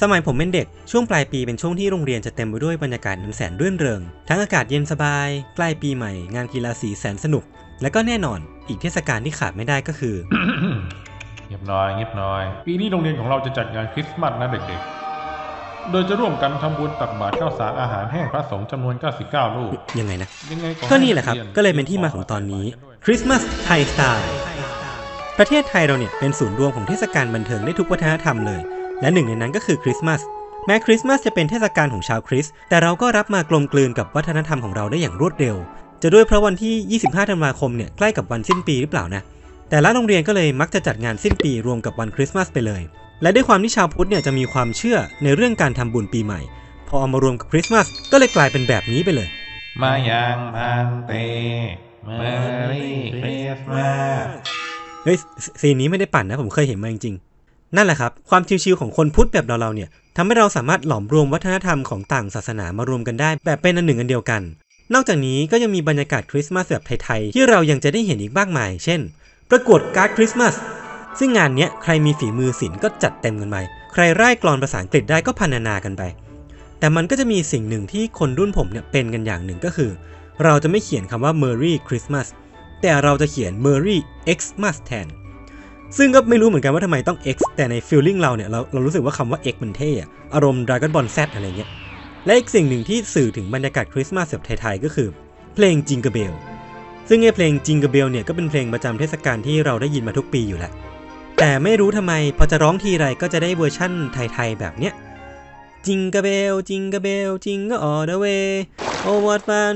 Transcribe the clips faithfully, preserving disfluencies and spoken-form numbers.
สมัยผมเป็นเด็กช่วงปลายปีเป็นช่วงที่โรงเรียนจะเต็มไปด้วยบรรยากาศอันแสนรื่นเริงทั้งอากาศเย็นสบายใกล้ปีใหม่งานกีฬาสีแสนสนุกและก็แน่นอนอีกเทศกาลที่ขาดไม่ได้ก็คือเงียบน้อยเงียบน้อยปีนี้โรงเรียนของเราจะจัดงานคริสต์มาสนะเด็กๆโดยจะร่วมกันทำบุญตักบาตรข้าวสารอาหารแห้งพระสงฆ์จำนวนเก้าสิบเก้าลูกยังไงนะยังไงก็นี่แหละครับก็เลยเป็นที่มาของตอนนี้คริสต์มาสไทยสไตล์ประเทศไทยเราเนี่ยเป็นศูนย์รวมของเทศกาลบันเทิงได้ทุกวัฒนธรรมเลยและหนึ่งในนั้นก็คือคริสต์มาสแม้คริสต์มาสจะเป็นเทศกาลของชาวคริสต์แต่เราก็รับมากลมกลืนกับวัฒนธรรมของเราได้อย่างรวดเร็วจะด้วยเพราะวันที่ยี่สิบห้าธันวาคมเนี่ยใกล้กับวันสิ้นปีหรือเปล่านะแต่ละโรงเรียนก็เลยมักจะจัดงานสิ้นปีรวมกับวันคริสต์มาสไปเลยและด้วยความที่ชาวพุทธเนี่ยจะมีความเชื่อในเรื่องการทำบุญปีใหม่พอเอามารวมกับคริสต์มาสก็เลยกลายเป็นแบบนี้ไปเลยมายังพันเตเมอรี่คริสต์มาสเฮ้ยซีนนี้ไม่ได้ปั่นนะผมเคยเห็นมาจริงๆนั่นแหละครับความชิวๆของคนพุทธแบบเราๆเนี่ยทำให้เราสามารถหลอมรวมวัฒนธรรมของต่างศาสนามารวมกันได้แบบเป็นอันหนึ่งอันเดียวกันนอกจากนี้ก็ยังมีบรรยากาศคริสต์มาสแบบไทยๆที่เรายังจะได้เห็นอีกมากมายเช่นประกวดการ์ดคริสต์มาสซึ่งงานนี้ใครมีฝีมือศิลป์ก็จัดเต็มกันไปใครร่ายกลอนภาษาอังกฤษได้ก็พรรณนากันไปแต่มันก็จะมีสิ่งหนึ่งที่คนรุ่นผมเนี่ยเป็นกันอย่างหนึ่งก็คือเราจะไม่เขียนคำว่า Merry Christmas แต่เราจะเขียน Merry Xmas แทนซึ่งก็ไม่รู้เหมือนกันว่าทำไมต้อง X แต่ใน feeling เราเนี่ยเราเรารู้สึกว่าคำว่า X มันเท่อะอารมณ์ Dragon Ball Z อะไรเงี้ยและอีกสิ่งหนึ่งที่สื่อถึงบรรยากาศคริสต์มาสแบบไทยๆก็คือเพลง Jingle Bell ซึ่งไอ้เพลง Jingle Bell เนี่ยก็เป็นเพลงประจำเทศกาลที่เราได้ยินมาทุกปีอยู่แล้วแต่ไม่รู้ทำไมพอจะร้องทีไรก็จะได้เวอร์ชั่นไทยๆแบบเนี้ย Jingle Bell Jingle Bell Jingle all the way Oh what fun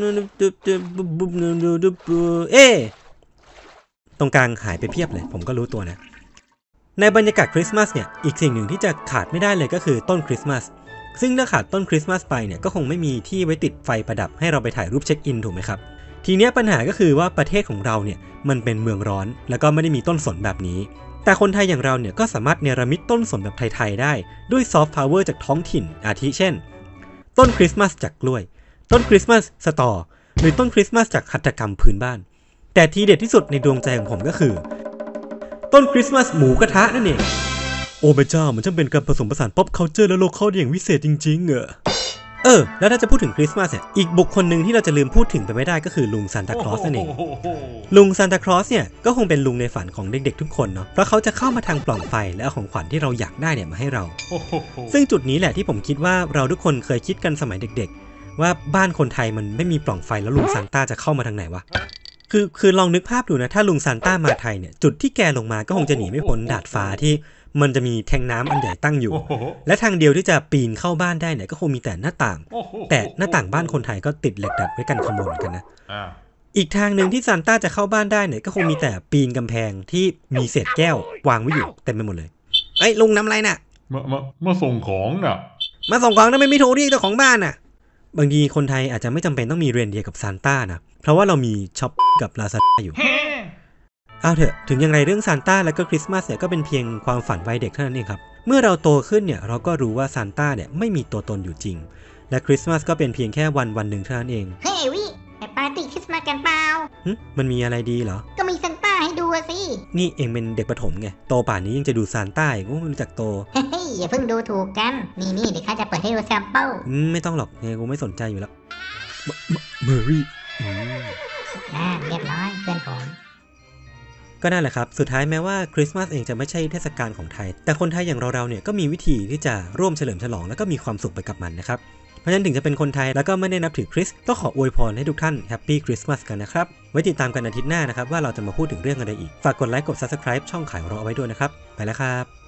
เอ๊ตรงกลางหายไปเพียบเลยผมก็รู้ตัวนะในบรรยากาศคริสต์มาสเนี่ยอีกสิ่งหนึ่งที่จะขาดไม่ได้เลยก็คือต้นคริสต์มาสซึ่งถ้าขาดต้นคริสต์มาสไปเนี่ยก็คงไม่มีที่ไว้ติดไฟประดับให้เราไปถ่ายรูปเช็คอินถูกไหมครับทีนี้ปัญหาก็คือว่าประเทศของเราเนี่ยมันเป็นเมืองร้อนแล้วก็ไม่ได้มีต้นสนแบบนี้แต่คนไทยอย่างเราเนี่ยก็สามารถเนรมิตต้นสนแบบไทยๆได้ด้วยซอฟต์พาวเวอร์จากท้องถิ่นอาทิเช่นต้นคริสต์มาสจากกล้วยต้นคริสต์มาสสตอหรือต้นคริสต์มาสจากหัตถกรรมพื้นบ้านแต่ที่เด็ดที่สุดในดวงใจของผมก็คือต้นคริสต์มาสหมูกระทะนั่นเองโอ้พระเจ้ามันช่างเป็นการผสมผสานป๊อปคัลเจอร์และโลคอลอย่างวิเศษจริงๆเออเออแล้วถ้าจะพูดถึงคริสต์มาสเนี่ยอีกบุคคลหนึ่งที่เราจะลืมพูดถึงไปไม่ได้ก็คือลุงซานตาคลอสนั่นเองลุงซานตาคลอสเนี่ยก็คงเป็นลุงในฝันของเด็กๆทุกคนเนาะเพราะเขาจะเข้ามาทางปล่องไฟและเอาของขวัญที่เราอยากได้เนี่ยมาให้เราซึ่งจุดนี้แหละที่ผมคิดว่าเราทุกคนเคยคิดกันสมัยเด็กๆว่าบ้านคนไทยมันไม่มีปล่องไฟแล้วลุงซานต้าจะเข้ามาทางไหนวะคือคือลองนึกภาพดูนะถ้าลุงซานต้ามาไทยเนี่ยจุดที่แกลงมาก็คงจะหนีไม่พ้นดาดฟ้าที่มันจะมีแทงน้ำอันใหญ่ตั้งอยู่และทางเดียวที่จะปีนเข้าบ้านได้เนี่ยก็คงมีแต่หน้าต่างแต่หน้าต่างบ้านคนไทยก็ติดเหล็กดัดไว้กันขโมยกันนะอีกทางหนึ่งที่ซานต้าจะเข้าบ้านได้เนี่ยก็คงมีแต่ปีนกำแพงที่มีเศษแก้ววางไว้อยู่เต็มไปหมดเลยเอ้ยลุงนำอะไรน่ะมามามาส่งของน่ะมาส่งของทำไมไม่โทรเรียกเจ้าของบ้านน่ะบางทีคนไทยอาจจะไม่จำเป็นต้องมีเรนเดียร์กับซานต้านะเพราะว่าเรามีช็อปกับลาซาด้าอยู่เอาเถอะถึงอย่างไรเรื่องซานต้าและก็คริสต์มาสเนี่ยก็เป็นเพียงความฝันวัยเด็กเท่านั้นเองครับเมื่อเราโตขึ้นเนี่ยเราก็รู้ว่าซานต้าเนี่ยไม่มีตัวตนอยู่จริงและคริสต์มาสก็เป็นเพียงแค่วันวันหนึ่งเท่านั้นเองเฮ้ยวิไปปาร์ตี้คริสต์มาสกันเปล่าหึมันมีอะไรดีเหรอก็มีซานต้าให้ดูสินี่เองเป็นเด็กประถมไงโตป่านนี้ยังจะดูซานต้าอีกไม่รู้จักโตเฮ้ยอย่าเพิ่งดูถูกกันนี่นี่เดี๋ยวข้าจะเปิดให้ดูแซมเปิลไม่ต้องหรอกไงกูไม่สนใจอยู่แล้วเมอรี่น่าเรียบร้อยเพื่อนผมก็นั่นแหละครับสุดท้ายแม้ว่าคริสต์มาสเองจะไม่ใช่เทศกาลของไทยแต่คนไทยอย่างเราๆเนี่ยก็มีวิธีที่จะร่วมเฉลิมฉลองแล้วก็มีความสุขไปกับมันนะครับเพราะฉะนั้นถึงจะเป็นคนไทยแล้วก็ไม่ได้นับถือคริสต์ก็ขออวยพรให้ทุกท่านแฮปปี้คริสต์มาสกันนะครับไว้ติดตามกันอาทิตย์หน้านะครับว่าเราจะมาพูดถึงเรื่องอะไรอีกฝากกดไลค์กด ซับสไครบ์ ช่องขายเราเอาไว้ด้วยนะครับไปแล้วครับ